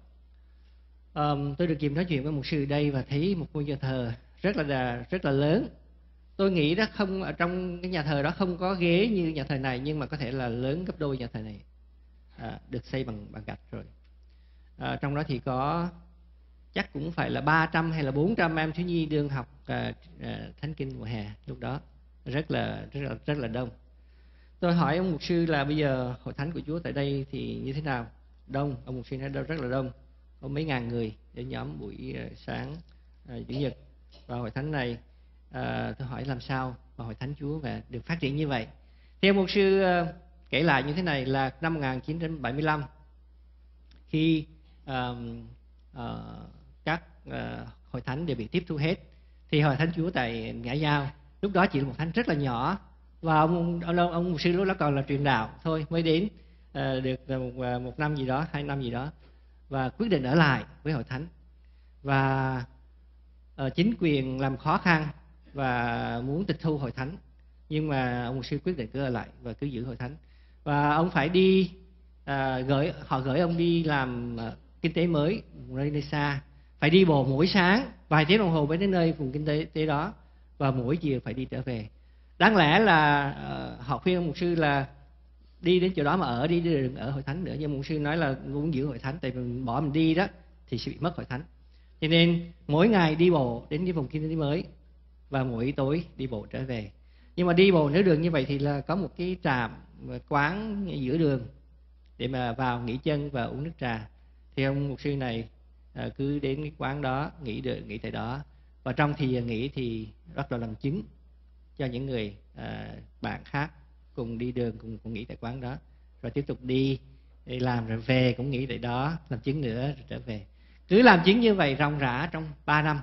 Um, tôi được kịp nói chuyện với một sư đây và thấy một ngôi nhà thờ rất là rất là lớn. Tôi nghĩ đó không, ở trong cái nhà thờ đó không có ghế như nhà thờ này, nhưng mà có thể là lớn gấp đôi nhà thờ này, à, được xây bằng bằng gạch rồi. À, trong đó thì có chắc cũng phải là ba trăm hay là bốn trăm em thiếu nhi đương học à, à, Thánh Kinh mùa hè, lúc đó rất là rất là rất là đông. Tôi hỏi ông mục sư là bây giờ Hội Thánh của Chúa tại đây thì như thế nào? Đông. Ông mục sư nói rất là đông, có mấy ngàn người đến nhóm buổi sáng à, chủ nhật. Và Hội Thánh này à, tôi hỏi làm sao mà Hội Thánh Chúa và được phát triển như vậy? Thì ông mục sư à, kể lại như thế này, là năm một nghìn chín trăm bảy mươi lăm khi à, à, các uh, hội thánh đều bị tiếp thu hết, thì Hội Thánh Chúa tại Ngãi Giao lúc đó chỉ là một thánh rất là nhỏ, và ông ông ông mục sư lúc đó còn là truyền đạo thôi, mới đến uh, được một, một năm gì đó, hai năm gì đó, và quyết định ở lại với Hội Thánh. Và uh, chính quyền làm khó khăn và muốn tịch thu Hội Thánh, nhưng mà ông mục sư quyết định cứ ở lại và cứ giữ Hội Thánh. Và ông phải đi uh, gửi họ gửi ông đi làm uh, kinh tế mới nơi nơi xa, phải đi bộ mỗi sáng vài tiếng đồng hồ mới đến nơi vùng kinh tế, tế đó, và mỗi chiều phải đi trở về. Đáng lẽ là uh, họ khuyên ông mục sư là đi đến chỗ đó mà ở đi, đừng ở Hội Thánh nữa, nhưng mục sư nói là muốn giữ Hội Thánh, tại vì mình bỏ mình đi đó thì sẽ bị mất Hội Thánh. Cho nên mỗi ngày đi bộ đến cái vùng kinh tế mới và mỗi tối đi bộ trở về. Nhưng mà đi bộ nửa đường như vậy thì là có một cái trạm quán giữa đường để mà vào nghỉ chân và uống nước trà. Thì ông mục sư này à, cứ đến cái quán đó nghỉ được nghỉ tại đó, và trong thì nghỉ thì bắt đầu làm chứng cho những người à, bạn khác cùng đi đường cùng, cùng nghỉ tại quán đó, rồi tiếp tục đi, đi làm rồi về cũng nghỉ tại đó làm chứng nữa rồi trở về. Cứ làm chứng như vậy ròng rã trong ba năm.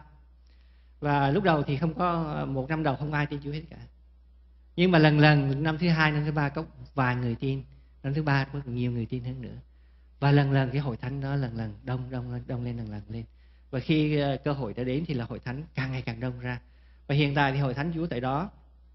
Và lúc đầu thì không có, một năm đầu không ai tin Chúa hết cả, nhưng mà lần lần năm thứ hai, năm thứ ba có vài người tin, năm thứ ba có nhiều người tin hơn nữa. Và lần lần cái Hội Thánh đó lần lần đông đông lên, đông lên lần lần lên. Và khi uh, cơ hội đã đến thì là Hội Thánh càng ngày càng đông ra. Và hiện tại thì Hội Thánh Chúa tại đó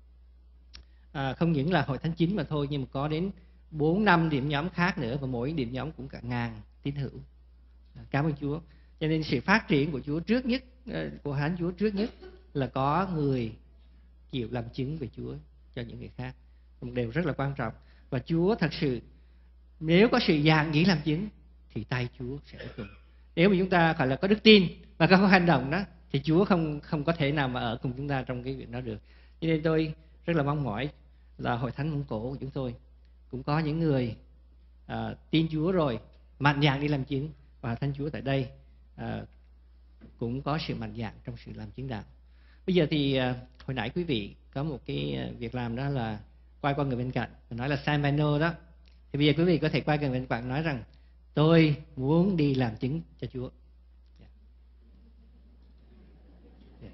à, không những là Hội Thánh chính mà thôi, nhưng mà có đến bốn năm điểm nhóm khác nữa, và mỗi điểm nhóm cũng cả ngàn tín hữu. À, cảm ơn Chúa. Cho nên sự phát triển của Chúa trước nhất, uh, của Hội Thánh Chúa trước nhất là có người chịu làm chứng về Chúa cho những người khác, một điều rất là quan trọng. Và Chúa thật sự, nếu có sự dạn dĩ làm chứng thì tay Chúa sẽ cùng. Nếu mà chúng ta gọi là có đức tin và có hành động đó, thì Chúa không không có thể nào mà ở cùng chúng ta trong cái việc đó được. Cho nên tôi rất là mong mỏi là Hội Thánh Mông Cổ của chúng tôi cũng có những người à, tin Chúa rồi mạnh dạn đi làm chứng, và Hội Thánh Chúa tại đây à, cũng có sự mạnh dạn trong sự làm chứng đạo. Bây giờ thì à, hồi nãy quý vị có một cái việc làm đó là quay qua người bên cạnh và nói là San Mano đó. Thì bây giờ quý vị có thể quay gần bên bạn nói rằng tôi muốn đi làm chứng cho Chúa. Yeah. Yeah.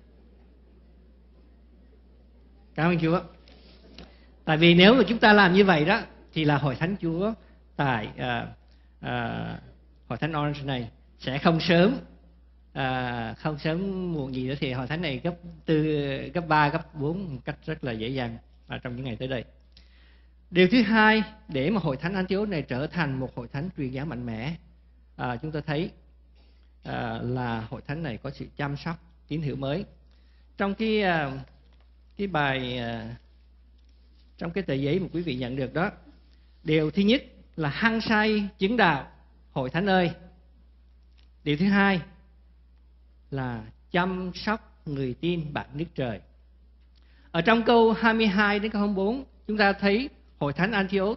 Cảm ơn Chúa. Tại vì nếu mà chúng ta làm như vậy đó thì là Hội Thánh Chúa tại uh, uh, Hội Thánh Orange này sẽ không sớm à, không sớm muộn gì nữa thì hội thánh này gấp tư, gấp ba, gấp bốn một cách rất là dễ dàng à, trong những ngày tới đây. Điều thứ hai, để mà hội thánh Antioch này trở thành một hội thánh truyền giáo mạnh mẽ, à, chúng ta thấy à, là hội thánh này có sự chăm sóc tín hữu mới. Trong cái à, cái bài à, trong cái tờ giấy mà quý vị nhận được đó, điều thứ nhất là hăng say chứng đạo hội thánh ơi. Điều thứ hai là chăm sóc người tin bạn nước trời. Ở trong câu hai mươi hai đến câu hai mươi bốn, chúng ta thấy hội thánh Antioch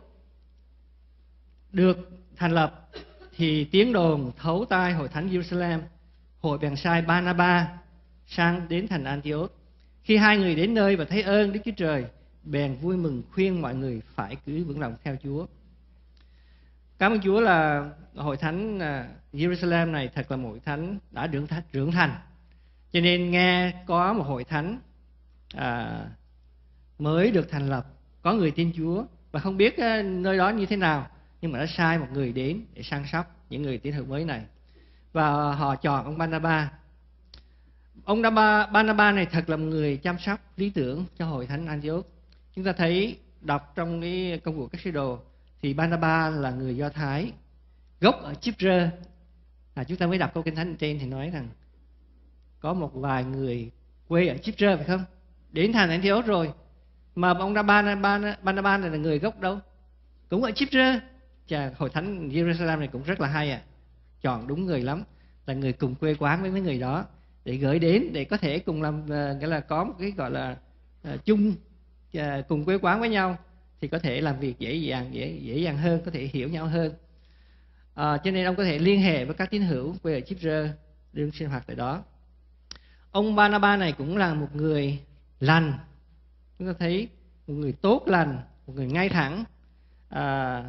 được thành lập thì tiếng đồn thấu tai hội thánh Jerusalem. Hội bèn sai Ba-na-ba sang đến thành Antioch. Khi hai người đến nơi và thấy ơn Đức Chúa Trời, bèn vui mừng khuyên mọi người phải cứ vững lòng theo Chúa. Cảm ơn Chúa là hội thánh Jerusalem này thật là một hội thánh đã trưởng thành, trưởng thành. Cho nên nghe có một hội thánh à, mới được thành lập, có người tin Chúa và không biết nơi đó như thế nào, nhưng mà đã sai một người đến để săn sóc những người tín hữu mới này, và họ chọn ông Ba-na-ba. Ông Ba-na-ba này thật là một người chăm sóc lý tưởng cho hội thánh Antioch. Chúng ta thấy đọc trong cái công vụ các sứ đồ thì Ba-na-ba là người Do Thái, gốc ở Chipre. À, chúng ta mới đọc câu kinh thánh trên thì nói rằng có một vài người quê ở Chipre phải không? Đến thành Antioch rồi, mà ông Ba-na-ba này là người gốc đâu? Cũng ở Chipre. Chà, hội thánh Jerusalem này cũng rất là hay à. Chọn đúng người lắm, là người cùng quê quán với mấy người đó để gửi đến, để có thể cùng làm, nghĩa là có một cái gọi là uh, chung uh, cùng quê quán với nhau thì có thể làm việc dễ dàng dễ dễ dàng hơn, có thể hiểu nhau hơn. À, cho nên ông có thể liên hệ với các tín hữu quê ở Chipre đương sinh hoạt tại đó. Ông Ba-na-ba này cũng là một người lành. Chúng ta thấy một người tốt lành, một người ngay thẳng. À,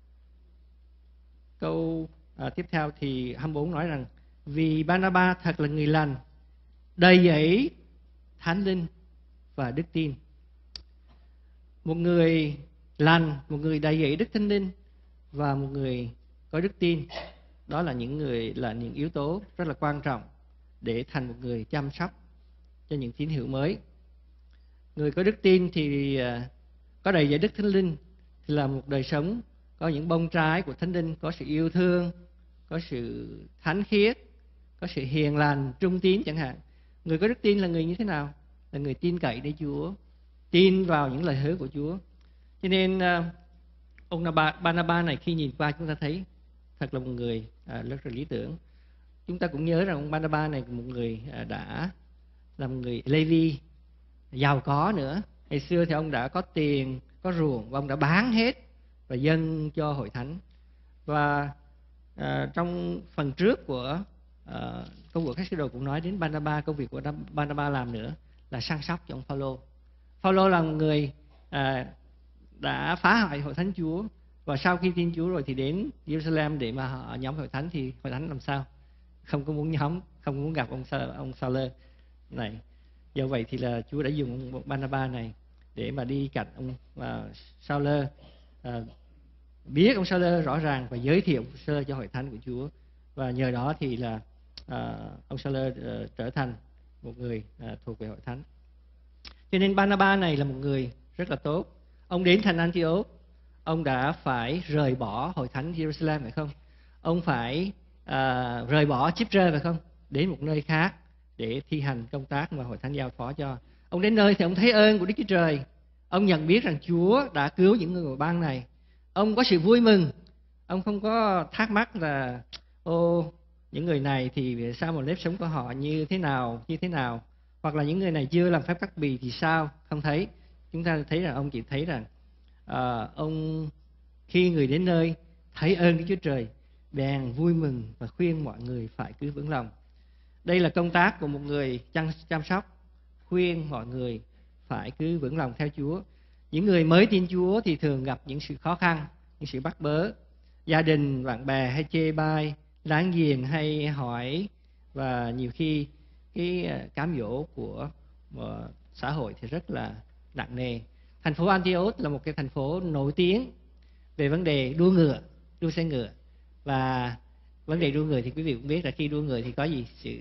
câu à, tiếp theo thì hai mươi bốn nói rằng vì Ba-na-ba thật là người lành, đầy dẫy thánh linh và đức tin. Một người lành, một người đầy dẫy đức thánh linh và một người có đức tin, đó là những người là những yếu tố rất là quan trọng để thành một người chăm sóc cho những tín hữu mới. Người có đức tin thì có đầy dẫy đức thánh linh thì là một đời sống có những bông trái của thánh linh, có sự yêu thương, có sự thánh khiết, có sự hiền lành, trung tín chẳng hạn. Người có đức tin là người như thế nào? Là người tin cậy nơi Chúa, tin vào những lời hứa của Chúa. Cho nên ông Ba-na-ba này khi nhìn qua chúng ta thấy thật là một người rất là lý tưởng. Chúng ta cũng nhớ rằng ông Ba-na-ba này là một người đã là một người Lê-vi giàu có nữa. Ngày xưa thì ông đã có tiền, có ruộng và ông đã bán hết và dâng cho hội thánh. Và à, trong phần trước của à, công vụ các sứ đồ cũng nói đến Ba-na-ba, công việc của Ba-na-ba làm nữa là săn sóc cho ông Phao-lô. Phao-lô là một người à, đã phá hoại hội thánh Chúa, và sau khi tin Chúa rồi thì đến Jerusalem để mà họ nhóm hội thánh, thì hội thánh làm sao? Không có muốn nhóm, không muốn gặp ông ông Sa-lơ này. Do vậy thì là Chúa đã dùng ông Ba-na-ba này để mà đi cạnh ông uh, Sa-lơ, uh, biết ông Sa-lơ rõ ràng và giới thiệu sơ cho hội thánh của Chúa, và nhờ đó thì là uh, ông Sa-lơ uh, trở thành một người uh, thuộc về hội thánh. Cho nên Ba-na-ba này là một người rất là tốt. Ông đến thành Antioch, ông đã phải rời bỏ hội thánh Jerusalem phải không? Ông phải uh, rời bỏ Chipre phải không? Đến một nơi khác để thi hành công tác mà hội thánh giao phó cho. Ông đến nơi thì ông thấy ơn của Đức Chúa Trời. Ông nhận biết rằng Chúa đã cứu những người ngoại bang này. Ông có sự vui mừng. Ông không có thắc mắc là ô, những người này thì sao một nếp sống của họ như thế nào, như thế nào. Hoặc là những người này chưa làm phép cắt bì thì sao. Không thấy. Chúng ta thấy rằng ông chỉ thấy rằng à, ông khi người đến nơi thấy ơn Đức Chúa Trời, bèn vui mừng và khuyên mọi người phải cứ vững lòng. Đây là công tác của một người chăm, chăm sóc, khuyên mọi người phải cứ vững lòng theo Chúa. Những người mới tin Chúa thì thường gặp những sự khó khăn, những sự bắt bớ. Gia đình, bạn bè hay chê bai, láng giềng hay hỏi, và nhiều khi cái cám dỗ của xã hội thì rất là nặng nề. Thành phố Antioch là một cái thành phố nổi tiếng về vấn đề đua ngựa, đua xe ngựa. Và vấn đề đua người thì quý vị cũng biết là khi đua người thì có gì? Sự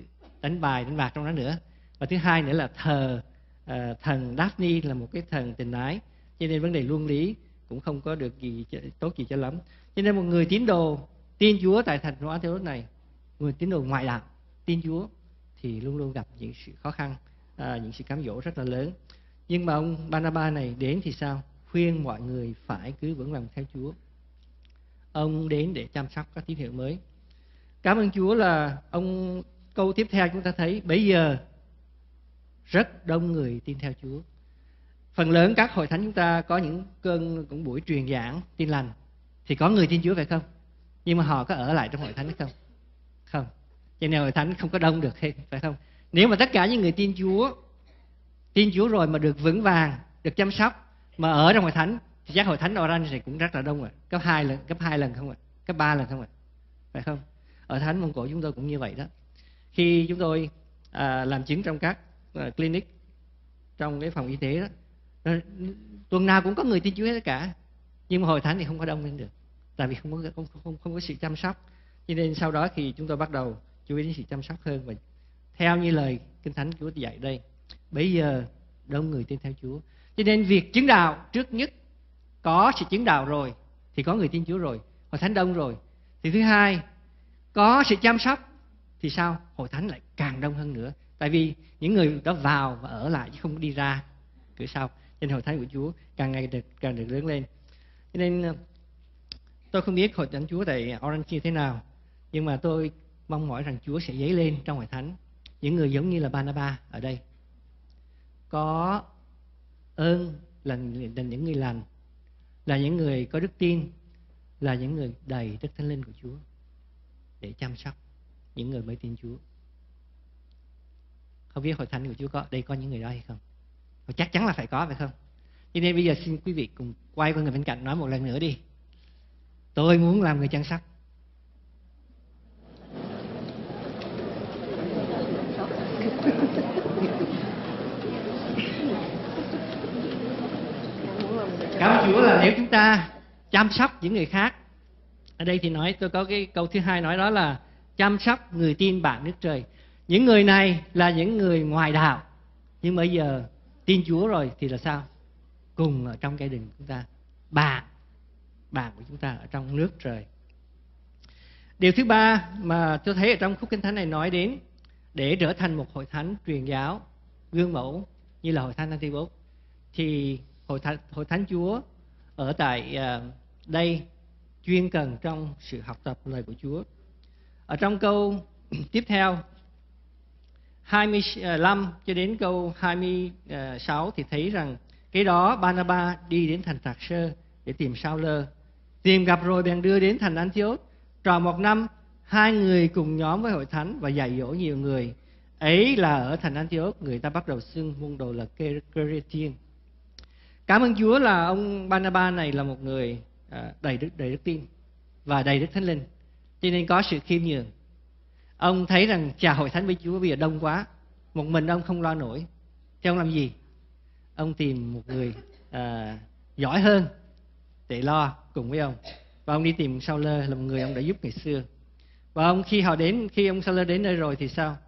đánh bài đánh bạc trong đó nữa. Và thứ hai nữa là thờ uh, thần Daphne là một cái thần tình ái, cho nên vấn đề luân lý cũng không có được gì tốt gì cho lắm. Cho nên một người tín đồ tin Chúa tại thành phố Antioch này, người tín đồ ngoại đạo tin Chúa thì luôn luôn gặp những sự khó khăn, à, những sự cám dỗ rất là lớn. Nhưng mà ông Barnabas này đến thì sao? Khuyên mọi người phải cứ vững lòng theo Chúa. Ông đến để chăm sóc các tín hữu mới. Cảm ơn Chúa là ông câu tiếp theo chúng ta thấy bây giờ rất đông người tin theo Chúa. Phần lớn các hội thánh chúng ta có những cơn cũng buổi truyền giảng tin lành thì có người tin Chúa phải không? Nhưng mà họ có ở lại trong hội thánh hay không? Không. Cho nên hội thánh không có đông được phải không? Nếu mà tất cả những người tin Chúa tin Chúa rồi mà được vững vàng, được chăm sóc mà ở trong hội thánh thì chắc hội thánh Orange thì cũng rất là đông rồi, gấp hai lần, gấp hai lần không ạ? Gấp ba lần không ạ? Phải không? Ở thánh Mông Cổ chúng tôi cũng như vậy đó. Khi chúng tôi à, làm chứng trong các à, clinic, trong cái phòng y tế đó, tuần nào cũng có người tin Chúa hết cả, nhưng mà hội thánh thì không có đông lên được, tại vì không có không, không, không có sự chăm sóc. Cho nên sau đó khi chúng tôi bắt đầu chú ý đến sự chăm sóc hơn, và theo như lời Kinh Thánh Chúa dạy đây, bây giờ đông người tin theo Chúa. Cho nên việc chứng đạo trước nhất, có sự chứng đạo rồi thì có người tin Chúa rồi, hội thánh đông rồi. Thì thứ hai, có sự chăm sóc thì sao? Hội thánh lại càng đông hơn nữa. Tại vì những người đó vào và ở lại chứ không đi ra cửa sau. Cho nên hội thánh của Chúa càng ngày được càng được lớn lên. Cho nên tôi không biết hội thánh Chúa tại Orange như thế nào, nhưng mà tôi mong mỏi rằng Chúa sẽ dấy lên trong hội thánh những người giống như là Barnabas ở đây, có ơn, là, là những người lành, là những người có đức tin, là những người đầy Đức Thánh Linh của Chúa để chăm sóc những người mới tin Chúa. Không biết hội thánh của Chúa có đây có những người đó hay không? Và chắc chắn là phải có phải không? Cho nên bây giờ xin quý vị cùng quay qua người bên cạnh nói một lần nữa đi. Tôi muốn làm người chăm sóc. Cảm ơn Chúa là nếu chúng ta chăm sóc những người khác. Ở đây thì nói, tôi có cái câu thứ hai nói đó là chăm sóc người tin bạn nước trời. Những người này là những người ngoài đạo, nhưng bây giờ tin Chúa rồi thì là sao? Cùng ở trong gia đình chúng ta, bạn bạn của chúng ta ở trong nước trời. Điều thứ ba mà tôi thấy ở trong khúc Kinh Thánh này nói đến, để trở thành một hội thánh truyền giáo gương mẫu như là hội thánh Antioch, thì hội thánh, hội thánh Chúa ở tại uh, đây chuyên cần trong sự học tập lời của Chúa. Ở trong câu tiếp theo hai mươi lăm cho đến câu hai mươi sáu thì thấy rằng cái đó Barnabas đi đến thành Tạc Sơ để tìm Sao-lơ. Tìm gặp rồi bèn đưa đến thành Antioch. Tròn một năm, hai người cùng nhóm với hội thánh và dạy dỗ nhiều người. Ấy là ở thành Antioch, người ta bắt đầu xưng môn đồ là Cretien. Cảm ơn Chúa là ông Barnabas này là một người đầy đức, đầy đức tin và đầy Đức Thánh Linh, cho nên có sự khiêm nhường. Ông thấy rằng chà, hội thánh với Chúa bây giờ đông quá, một mình ông không lo nổi, thì ông làm gì? Ông tìm một người à, giỏi hơn để lo cùng với ông, và ông đi tìm Sao-lơ là một người ông đã giúp ngày xưa. Và ông khi họ đến khi ông Sao-lơ đến nơi rồi thì sao?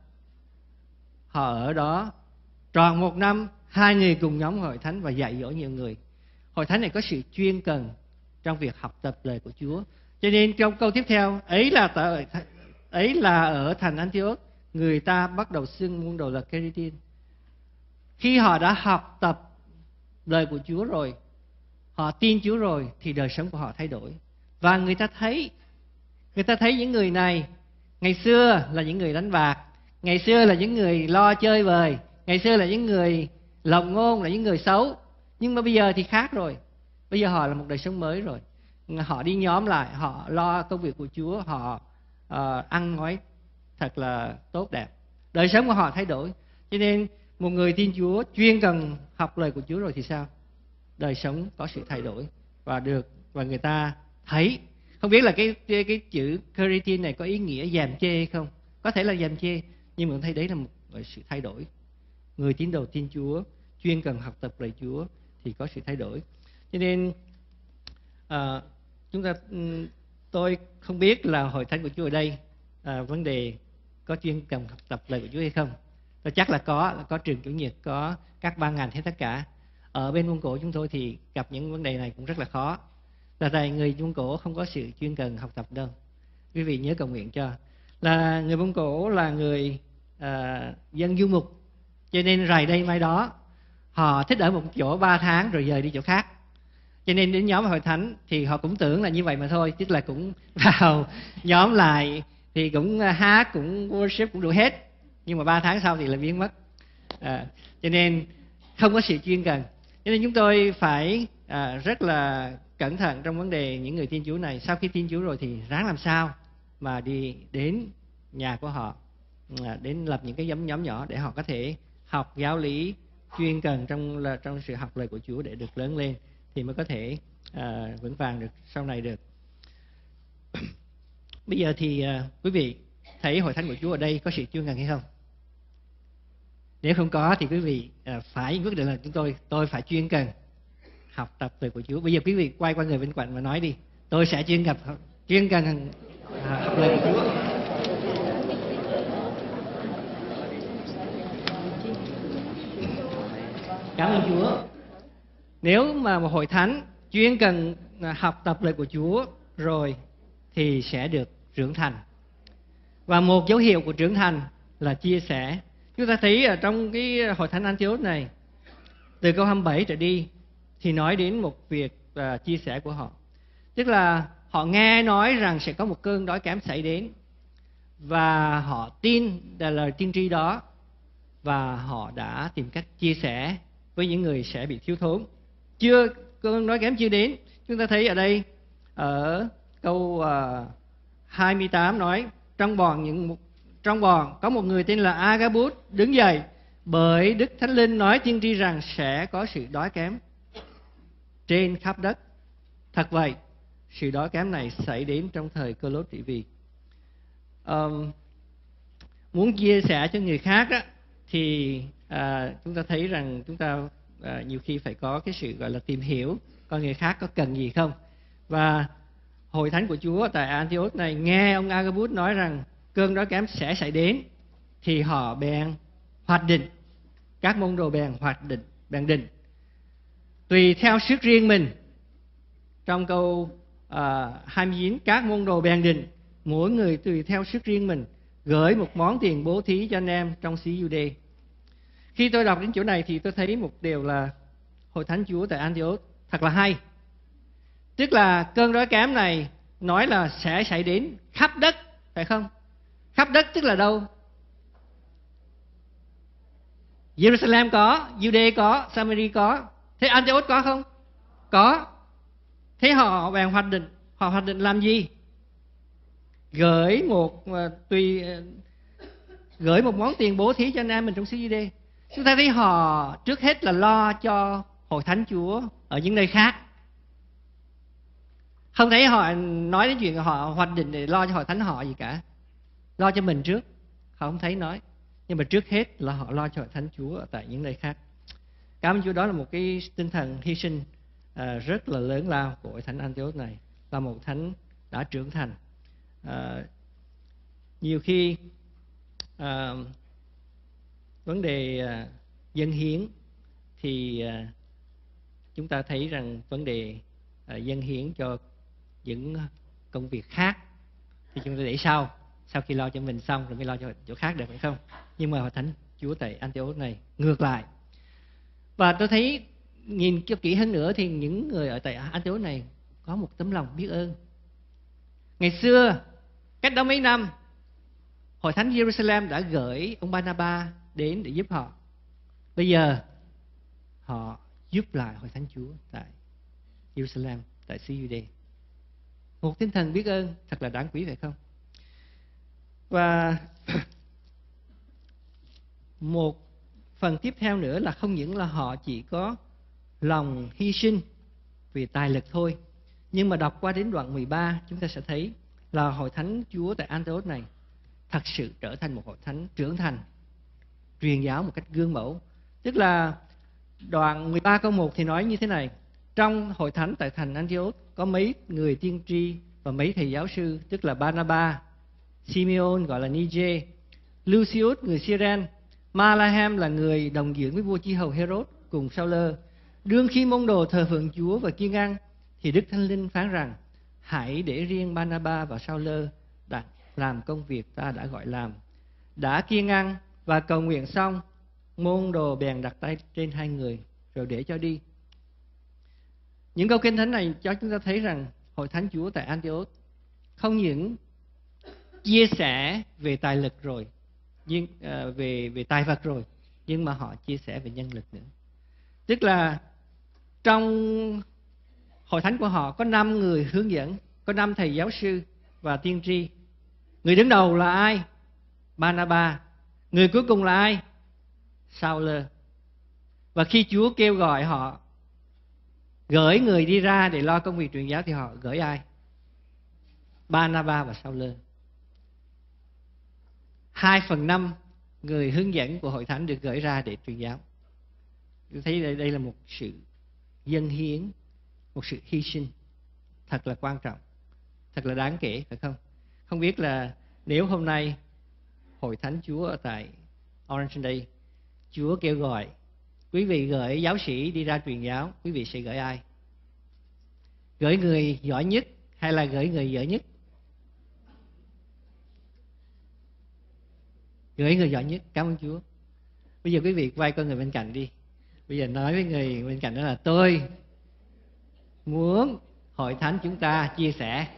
Họ ở đó tròn một năm, hai người cùng nhóm hội thánh và dạy dỗ nhiều người. Hội thánh này có sự chuyên cần trong việc học tập lời của Chúa. Cho nên trong câu tiếp theo, ấy là tại, ấy là ở thành Antioch, người ta bắt đầu xưng môn đồ là Cretien. Khi họ đã học tập lời của Chúa rồi, họ tin Chúa rồi, thì đời sống của họ thay đổi. Và người ta thấy, người ta thấy những người này ngày xưa là những người đánh bạc, ngày xưa là những người lo chơi bời, ngày xưa là những người lộng ngôn, là những người xấu. Nhưng mà bây giờ thì khác rồi. Bây giờ họ là một đời sống mới rồi. Họ đi nhóm lại, họ lo công việc của Chúa, họ uh, ăn nói thật là tốt đẹp. Đời sống của họ thay đổi. Cho nên một người tin Chúa chuyên cần học lời của Chúa rồi thì sao? Đời sống có sự thay đổi và được và người ta thấy. Không biết là cái cái, cái chữ Cretien này có ý nghĩa dèm chê hay không? Có thể là dèm chê, nhưng mà tôi thấy đấy là một sự thay đổi. Người tín đồ tin Chúa chuyên cần học tập lời Chúa thì có sự thay đổi. Cho nên à, chúng ta tôi không biết là hội thánh của Chúa ở đây à, vấn đề có chuyên cần học tập lời của Chúa hay không? Tôi chắc là có, là có trường chủ nhật, có các ban ngành hết tất cả. Ở bên Mông Cổ chúng tôi thì gặp những vấn đề này cũng rất là khó. Là tại người Mông Cổ không có sự chuyên cần học tập đâu. Quý vị nhớ cầu nguyện cho. Là người Mông Cổ là người à, dân du mục, cho nên rày đây mai đó. Họ thích ở một chỗ ba tháng rồi dời đi chỗ khác. Cho nên đến nhóm hội thánh thì họ cũng tưởng là như vậy mà thôi. Tức là cũng vào nhóm lại thì cũng hát, cũng worship, cũng đủ hết. Nhưng mà ba tháng sau thì là biến mất. À, cho nên không có sự chuyên cần. Cho nên chúng tôi phải à, rất là cẩn thận trong vấn đề những người tin Chúa này. Sau khi tin Chúa rồi thì ráng làm sao mà đi đến nhà của họ, à, đến lập những cái nhóm nhóm nhỏ để họ có thể học giáo lý chuyên cần trong là trong sự học lời của Chúa để được lớn lên, thì mới có thể à, vững vàng được sau này được. Bây giờ thì à, quý vị thấy hội thánh của Chúa ở đây có sự chuyên cần hay không? Nếu không có thì quý vị à, phải quyết định là chúng tôi tôi phải chuyên cần học tập lời của Chúa. Bây giờ quý vị quay qua người bên cạnh và nói đi, tôi sẽ chuyên gặp chuyên cần à, học lời của Chúa. Cảm ơn Chúa. Nếu mà một hội thánh chuyên cần học tập lời của Chúa rồi thì sẽ được trưởng thành. Và một dấu hiệu của trưởng thành là chia sẻ. Chúng ta thấy ở trong cái hội thánh Antioch này, từ câu hai mươi bảy trở đi thì nói đến một việc uh, chia sẻ của họ. Tức là họ nghe nói rằng sẽ có một cơn đói kém xảy đến, và họ tin là lời tiên tri đó, và họ đã tìm cách chia sẻ với những người sẽ bị thiếu thốn. Chưa, cơn đói kém chưa đến. Chúng ta thấy ở đây ở câu uh, hai mươi tám nói, trong bọn những trong bọn có một người tên là Agabus đứng dậy, bởi Đức Thánh Linh nói tiên tri rằng sẽ có sự đói kém trên khắp đất. Thật vậy, sự đói kém này xảy đến trong thời Cơ-lốt trị vì. Um, muốn chia sẻ cho người khác đó, thì à, chúng ta thấy rằng chúng ta à, nhiều khi phải có cái sự gọi là tìm hiểu coi người khác có cần gì không. Và hội thánh của Chúa tại Antioch này nghe ông Agabus nói rằng cơn đói kém sẽ xảy đến, thì họ bèn hoạch định, các môn đồ bèn hoạch định, bèn định tùy theo sức riêng mình. Trong câu à, hai mươi chín, các môn đồ bèn định mỗi người tùy theo sức riêng mình gửi một món tiền bố thí cho anh em trong xứ Giu-đê. Khi tôi đọc đến chỗ này thì tôi thấy một điều là hội thánh Chúa tại Antioch thật là hay. Tức là cơn đói kém này nói là sẽ xảy đến khắp đất, phải không? Khắp đất tức là đâu? Jerusalem có, Giu-đê có, Samari có. Thế Antioch có không? Có. Thế họ bèn hoạch định, họ hoạch định làm gì? Gửi một uh, tùy uh, gửi một món tiền bố thí cho anh em mình trong xứ Giu-đê. Chúng ta thấy họ trước hết là lo cho hội thánh Chúa ở những nơi khác. Không thấy họ nói đến chuyện họ hoạch định để lo cho hội thánh họ gì cả. Lo cho mình trước, họ không thấy nói. Nhưng mà trước hết là họ lo cho hội thánh Chúa ở tại những nơi khác. Cảm ơn Chúa, đó là một cái tinh thần hy sinh à, rất là lớn lao của hội thánh Antioch này. Là một thánh đã trưởng thành. À, nhiều khi à, vấn đề à, dân hiến thì à, chúng ta thấy rằng vấn đề à, dân hiến cho những công việc khác thì chúng ta để sau, sau khi lo cho mình xong rồi mới lo cho chỗ khác được, phải không? Nhưng mà hội thánh Chúa tại Antioch này ngược lại. Và tôi thấy nhìn cho kỹ hơn nữa thì những người ở tại Antioch này có một tấm lòng biết ơn. Ngày xưa, cách đó mấy năm, hội thánh Jerusalem đã gửi ông Barnabas đến để giúp họ. Bây giờ họ giúp lại hội thánh Chúa tại Jerusalem, tại xứ Giu-đê. Một tinh thần biết ơn thật là đáng quý, phải không? Và một phần tiếp theo nữa là không những là họ chỉ có lòng hy sinh vì tài lực thôi, nhưng mà đọc qua đến đoạn mười ba chúng ta sẽ thấy là hội thánh Chúa tại Antioch này thật sự trở thành một hội thánh trưởng thành, truyền giáo một cách gương mẫu. Tức là đoạn mười ba câu một thì nói như thế này: trong hội thánh tại thành Antioch có mấy người tiên tri và mấy thầy giáo sư, tức là Barnabas, Simeon gọi là Niger, Lucius người Cyrene, Malahem là người đồng dưỡng với vua Chi hầu Herod cùng Sao-lơ. Đương khi môn đồ thờ phượng Chúa và kiêng ăn, thì Đức Thánh Linh phán rằng: hãy để riêng Ba-na-ba và Sao-lơ đặt làm công việc ta đã gọi làm. Đã kiêng ăn và cầu nguyện xong, môn đồ bèn đặt tay trên hai người rồi để cho đi. Những câu kinh thánh này cho chúng ta thấy rằng hội thánh Chúa tại Antioch không những chia sẻ về tài lực rồi, nhưng uh, về về tài vật rồi, nhưng mà họ chia sẻ về nhân lực nữa. Tức là trong hội thánh của họ có năm người hướng dẫn, có năm thầy giáo sư và tiên tri. Người đứng đầu là ai? Ba-na-ba. Người cuối cùng là ai? Sao-lơ. Và khi Chúa kêu gọi họ gửi người đi ra để lo công việc truyền giáo thì họ gửi ai? Ba-na-ba và Sao-lơ. Hai phần năm người hướng dẫn của hội thánh được gửi ra để truyền giáo. Tôi thấy đây, đây là một sự dâng hiến, một sự hy sinh thật là quan trọng, thật là đáng kể, phải không? Không biết là nếu hôm nay hội thánh Chúa ở tại Orange Day, Chúa kêu gọi quý vị gửi giáo sĩ đi ra truyền giáo, quý vị sẽ gửi ai? Gửi người giỏi nhất hay là gửi người dở nhất? Gửi người giỏi nhất. Cảm ơn Chúa. Bây giờ quý vị quay con người bên cạnh đi. Bây giờ nói với người bên cạnh đó là: tôi muốn hội thánh chúng ta chia sẻ.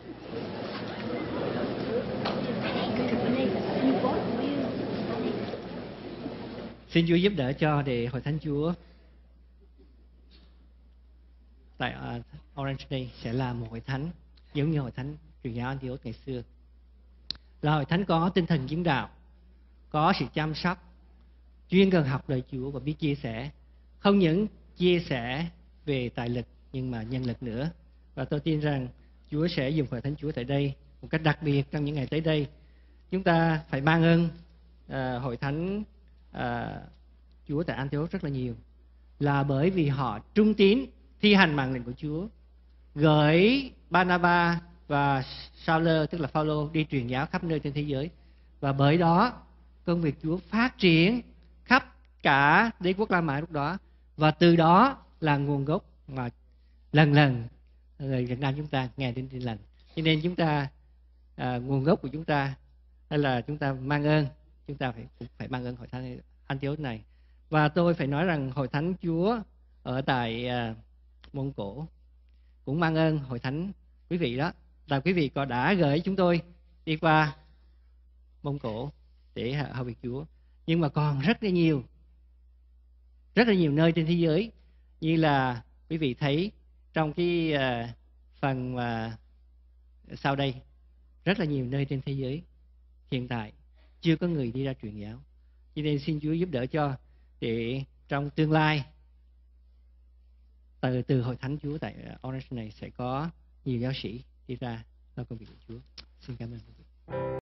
Xin Chúa giúp đỡ cho để hội thánh Chúa tại uh, Orange Day sẽ là một hội thánh giống như hội thánh truyền giáo Antioch ngày xưa, là hội thánh có tinh thần chứng đạo, có sự chăm sóc, chuyên cần học lời Chúa và biết chia sẻ. Không những chia sẻ về tài lực nhưng mà nhân lực nữa. Và tôi tin rằng Chúa sẽ dùng hội thánh Chúa tại đây một cách đặc biệt trong những ngày tới đây. Chúng ta phải mang ơn uh, hội thánh uh, Chúa tại Antioch rất là nhiều, là bởi vì họ trung tín thi hành mạng lệnh của Chúa, gửi Ba-na-ba và Sao-lơ tức là Phao-lô đi truyền giáo khắp nơi trên thế giới. Và bởi đó công việc Chúa phát triển khắp cả đế quốc La Mã lúc đó. Và từ đó là nguồn gốc mà lần lần người Việt Nam chúng ta nghe đến tin lành. Cho nên chúng ta à, nguồn gốc của chúng ta hay là chúng ta mang ơn, chúng ta phải cũng phải mang ơn hội thánh Antioch này. Và tôi phải nói rằng hội thánh Chúa ở tại à, Mông Cổ cũng mang ơn hội thánh quý vị đó, là quý vị có đã gửi chúng tôi đi qua Mông Cổ để hầu việc Chúa. Nhưng mà còn rất là nhiều, rất là nhiều nơi trên thế giới, như là quý vị thấy trong cái uh, phần mà uh, sau đây, rất là nhiều nơi trên thế giới hiện tại chưa có người đi ra truyền giáo. Cho nên xin Chúa giúp đỡ cho để trong tương lai từ từ hội thánh Chúa tại Orange này sẽ có nhiều giáo sĩ đi ra làm công việc của Chúa. Xin cảm ơn quý vị.